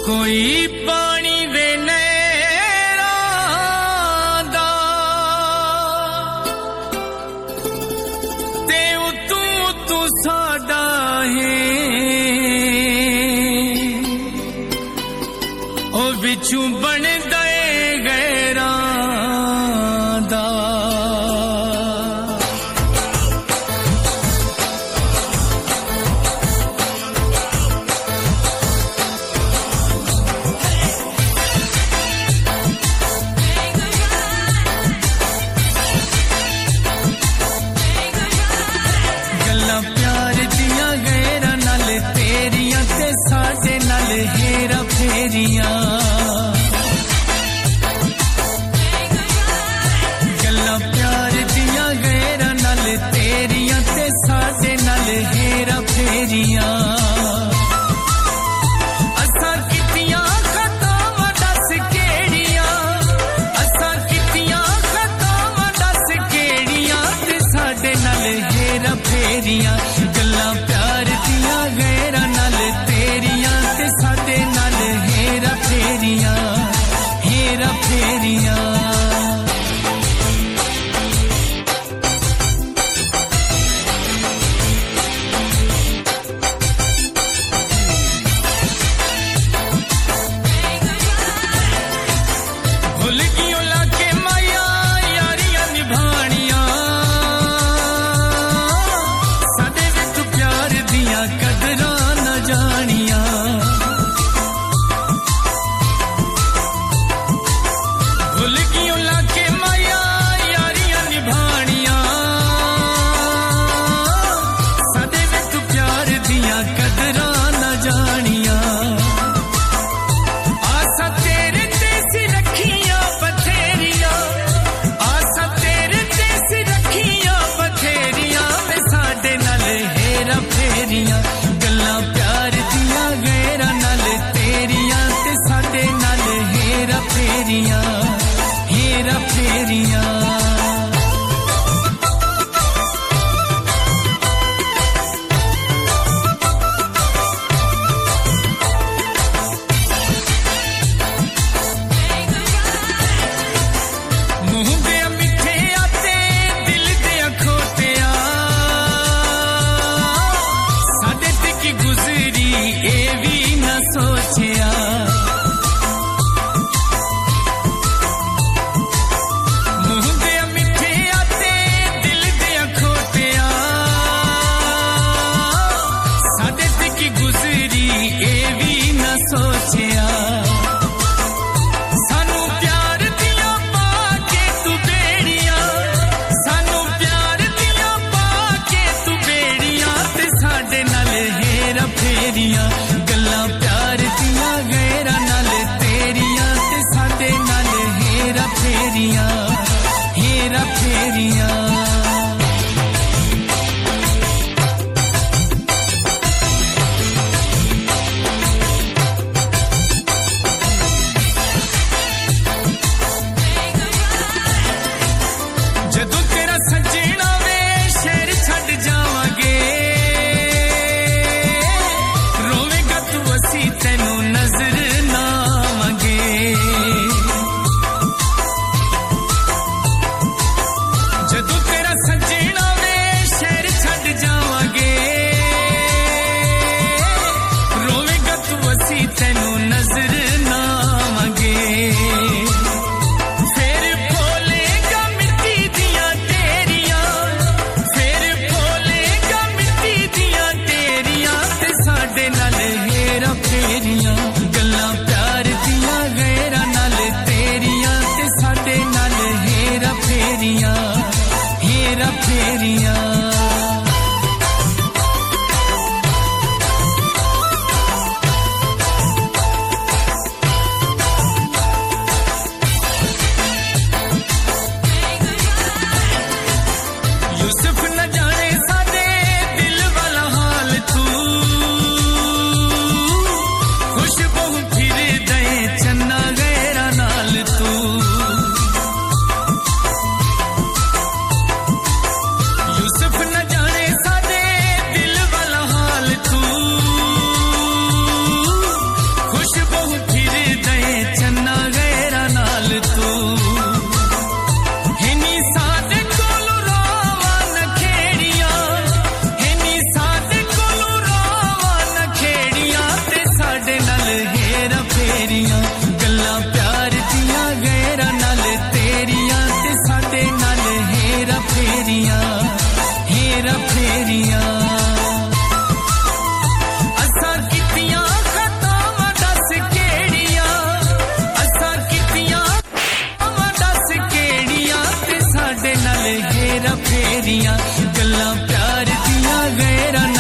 कोई पानी दे नैरां दा ते उतू साडा है ओ विचू बन दे गैरां दा साडे नाल हेरा फेरियां गल्लां प्यार दियां गैरां नाल तेरियां ते साडे नाल हेरा फेरियां असां कीतियां खतावां दस केड़ियां असां कीतियां खतावां दस केड़ियां ते साडे नाल हेरा फेरियां गल्लां प्यार दियां गैरां नाल साडे नाल हेरा फेरियां हेरा फेरियां भुल गियो लाके माया यारियां निभानियां साडे विच प्यार दियां कदरां न जानियां भुल गियो लाके माया यारियां निभानियां साडे विच प्यार दियां कदरां न जानियां आसा तेरे ते सी रखियां बथेरियां आसा तेरे ते सी रखियां बथेरियां वे साडे नाल हेरा फेरियां गल्लां प्यार दियां गैरां नाल तेरियां ते साडे नाल हेरा फेरियां हेरा फेरियां मुंह दे मिठे आते दिल दे खोटिया साडे ते की गुजरी ए भी न सोचिया सोचिया सानू प्यार दियां पाके तू बेड़ियां सानू प्यार दियां पाके तू बेड़ियां ते साडे नाल हेरा फेरियां गल्लां प्यार दियां गैरां नाल तेरियां ते साडे नाल हेरा फेरियां हेरा फेरियां जदों तेरा सजना वे शहर छड़ जावांगे रोवेगा हेरा फेरियां गल्लां प्यार दियां गैरां